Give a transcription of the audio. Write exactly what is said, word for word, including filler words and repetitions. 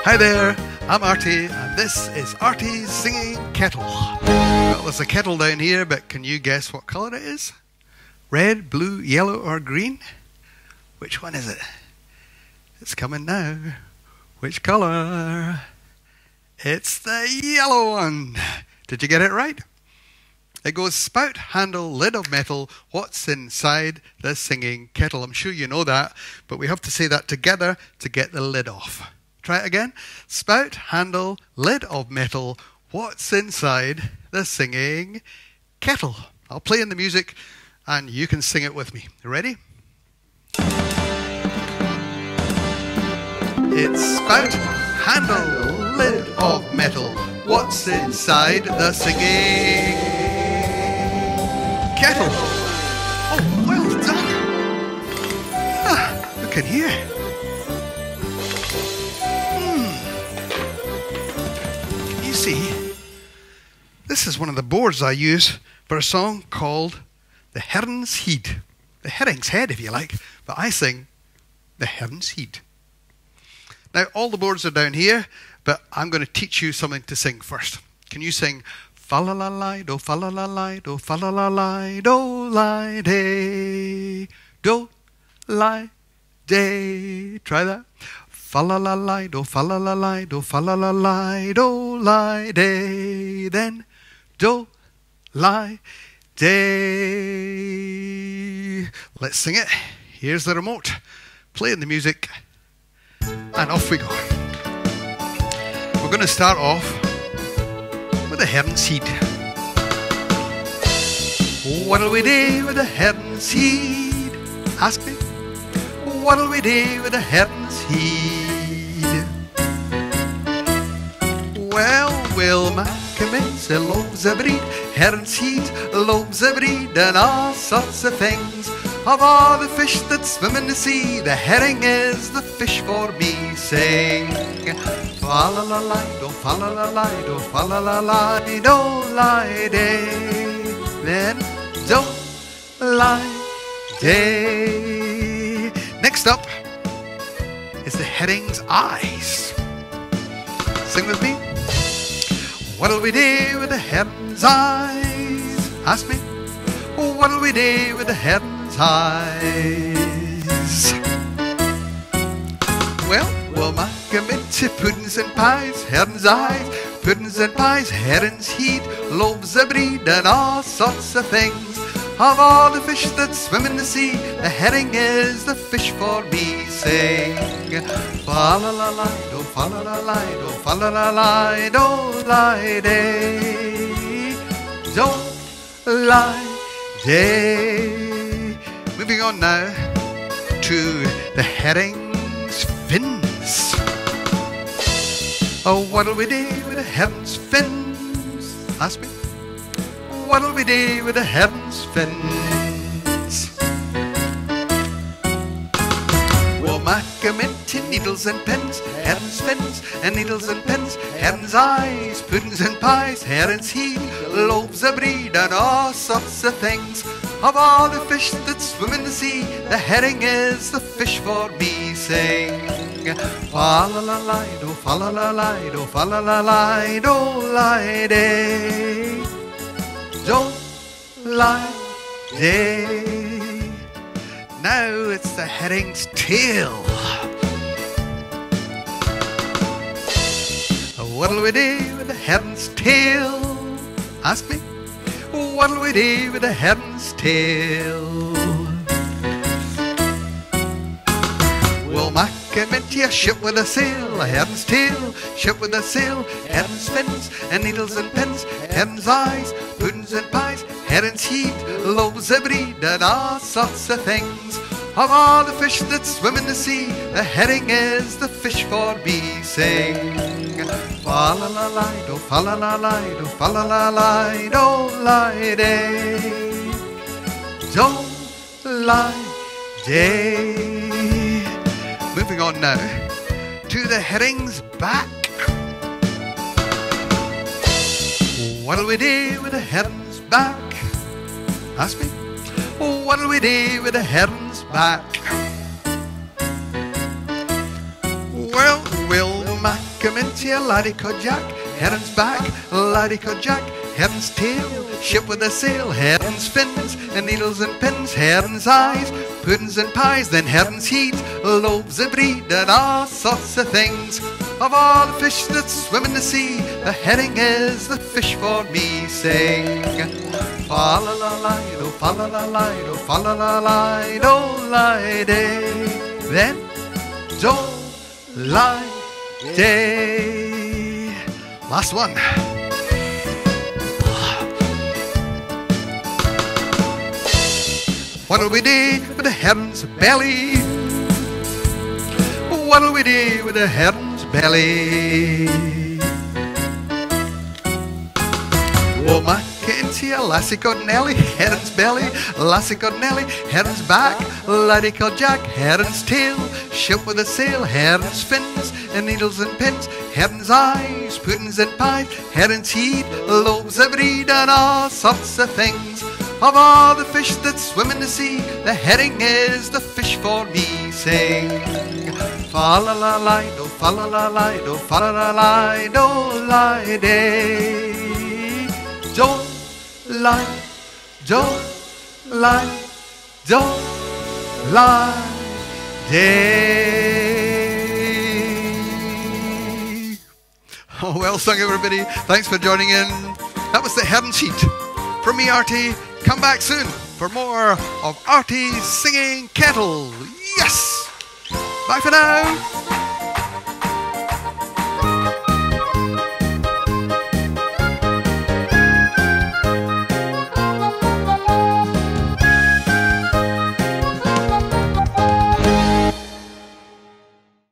Hi there, I'm Artie, and this is Artie's Singing Kettle. Well, there's a kettle down here, but can you guess what colour it is? Red, blue, yellow, or green? Which one is it? It's coming now. Which colour? It's the yellow one. Did you get it right? It goes spout, handle, lid of metal, what's inside the singing kettle. I'm sure you know that, but we have to say that together to get the lid off. Try it again. Spout, handle, lid of metal, what's inside the singing kettle. I'll play in the music and you can sing it with me. You ready? It's spout, handle, lid of metal, what's inside the singing kettle. Oh, well done. Ah, look in here. Hmm. Can you see? This is one of the boards I use for a song called the Herrin's Heid. The herring's head, if you like, but I sing the Herrin's Heid. Now, all the boards are down here, but I'm going to teach you something to sing first. Can you sing fa la la la do fa la la la do fa la la la do la day do la day? Try that. Fa la la la do fa la la la do fa la la la do la day. Then do la day. Let's sing it. Here's the remote. Play the music and off we go. We're going to start off with the Herrin's Heid. What'll we do with the Herrin's Heid? Ask me. What'll we do with the Herrin's Heid? Well, we'll make a mince, loaves of breed, Herrin's Heid, loaves of breed, and all sorts of things. Of all the fish that swim in the sea, the herring is the fish for me. Sing fa la la la do fa la la la do fa la la la do la day. Then do la day. Next up is the herring's eyes. Sing with me. What'll we do with the herring's eyes? Ask me. What'll we do with the herring's eyes? Well, we'll make a into puddings and pies, herring's eyes, puddings and pies, herring's Heid, loaves of breed, and all sorts of things. Of all the fish that swim in the sea, the herring is the fish for me. Sing fa la la la do fa la la la do fa la la la do la day do la day. Moving on now to the herring's fins. Oh, what'll we do with the herring's fins? Ask me. What'll we do with the herring's fins? We'll make 'em into needles and pins, herring's fins and needles and pins, herring's eyes, puddings and pies, herring's Heid, loaves of breed, and all sorts of things. Of all the fish that swim in the sea, the herring is the fish for me. Sing fa la la la do fa la la la do fa la la la do la day do la day. Now it's the herring's tail. What'll we do with the herring's tail? Ask me. What'll we do with the herring's tail? We'll make him into a ship with a sail, a herring's tail, ship with a sail, herring's fins and needles and pins, herring's eyes, puddings and pies, herring's Heid, loaves of breed, and all sorts of things. Of all the fish that swim in the sea, the herring is the fish for me. Sing fa la la la do fa la la la do fa la la la do la day do la day. Moving on now to the herring's back. What'll we do with the herring's back? Ask me. What'll we do with the herring's back? Well, we'll make come into a laddie called Jack. Herrin's back, laddie called Jack. Herrin's tail, ship with a sail. Herrin's fins, and needles and pins. Herrin's eyes, puddings and pies. Then Herrin's heat, loaves of breed, and all sorts of things. Of all the fish that swim in the sea, the herring is the fish for me. Sing, fa la la la do, fa la la la do, fa la la la do, lie day. Then do lie day. Last one. What'll we do with the herrin's belly? What'll we do with the herrin's belly? Oh, my kitty, a lassie called Nelly. Herrin's belly, lassie called Nelly. Herrin's back, laddie called Jack. Herrin's tail, ship with a sail. Herrin's fins, and needles and pins. Herrin's eyes, puddings and pies. Herrin's heat, loaves of breed, and all sorts of things. Of all the fish that swim in the sea, the herring is the fish for me. Sing, fa la la la do, fa la la la do, fa la la la do, lie day. Do lie, do lie, do lie day. Oh, well sung, everybody. Thanks for joining in. That was the Herrin sheet. From me, Artie. Come back soon for more of Artie singing Kettle. Yes! Bye for now.